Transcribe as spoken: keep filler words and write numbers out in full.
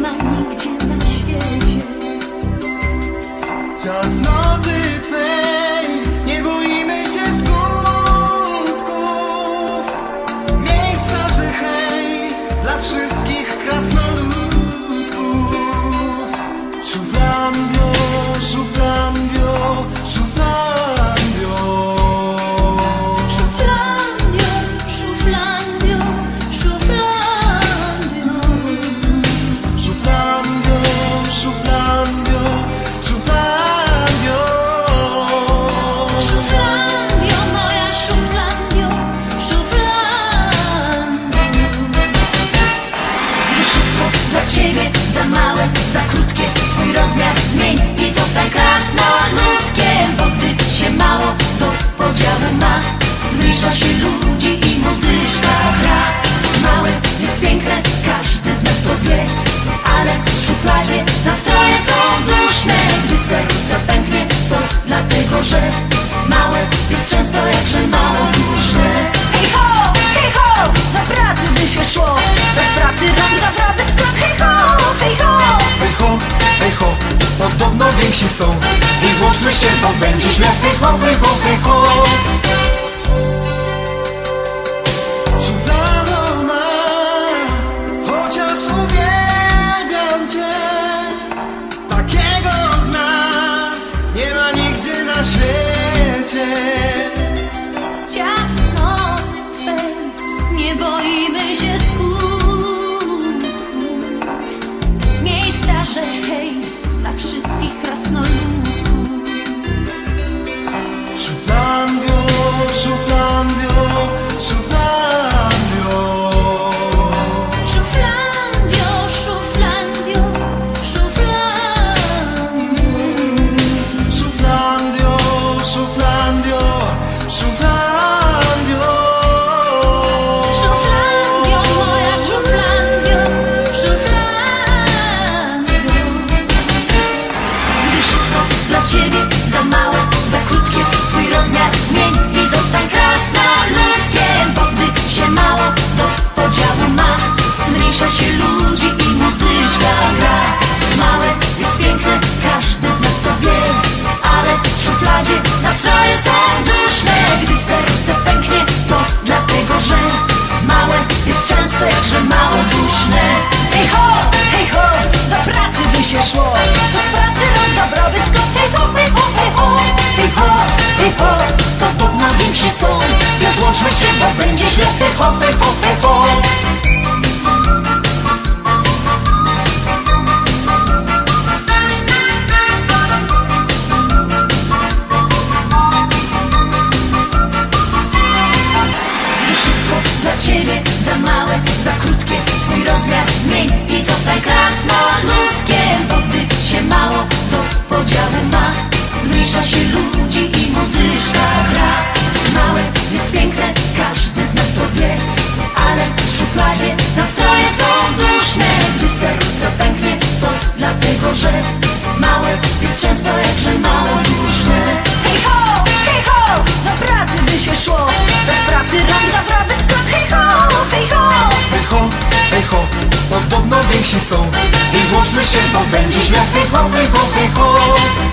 ma nigdzie na świecie. Ciasnoty Twej nie boimy się skutków. Miejsca, że hej dla wszystkich krasnoludków. Szuflandio, szuflandio, szuflandio. Szuflandio, szuflandio, szuflandio. Szuflandio, szuflandio, szuflandio. Szuflandio, moja szuflandio, szuflandio. Gdy wszystko dla ciebie za małe, za krótkie, swój rozmiar zmień i zostań krasnoludkiem. Bo gdy się mało do podziału ma, zmniejsza się ludzi i muzyczka gra. Małe jest piękne, każdy z nas to wie, ale w szufladzie nastroje są duszne. Gdy serce pęknie, to dlatego, że małe jest często jakże mało duszne. Hej ho, hej ho, do pracy by się szło, bez pracy rąk naprawdę w tlak. Hej ho, hej ho. Hej ho, hej ho, podobno więksi są. I złączmy się, bo będzie źle. Hej ho, hej ho, hej ho. Szuflado ma, chociaż uwielbiam Cię. Takiego dna nie ma nigdzie na świecie. Ciasnoty Twej nie boimy się skutków. Miejsca, że hej dla wszystkich krasnoludków. Szuflandio, szuflandio, szuflandio. Szuflandio, szuflandio, szuflandio. Szuflandio, szuflandio, szuflandio. Szuflandio, moja szuflandio, szuflandio. Gdy wszystko dla ciebie za małe, za krótkie, swój rozmiar zmień i zostań krasnoludkiem. Bo gdy się mało do podziału ma, zmniejsza się ludzi i muzyczka gra. Małe jest piękne, każdy z nas to wie, ale w szufladzie nastroje są duszne. Gdy serce pęknie, to dlatego, że małe jest często jakże mało duszne. Hej ho, hej ho, do pracy by się szło, to z pracy rąk dobrobyt go. Hej ho, hej ho, hej ho, hej ho, hej ho, podobno więksi są. Więc łączmy się, bo będzie źle. Hej ho, hej ho, hej ho. Gdy wszystko dla ciebie za małe, za krótkie, swój rozmiar zmień i zostań krasnoludkiem. Bo gdy się mało do podziału ma, zmniejsza się ludzi i muzyczka gra. Małe jest piękne, każdy z nas to wie, ale w szufladzie nastroje są duszne. Gdy serce pęknie, to dlatego, że małe jest często jakże mało duszne. Hej ho, hej ho, do pracy by się szło, bez pracy rąk naprawdę w tlak. Hej ho, hej ho. Hej ho, hej ho, podobno więksi są. I złączmy się, bo będzie źle. Hej ho, hej ho, hej ho.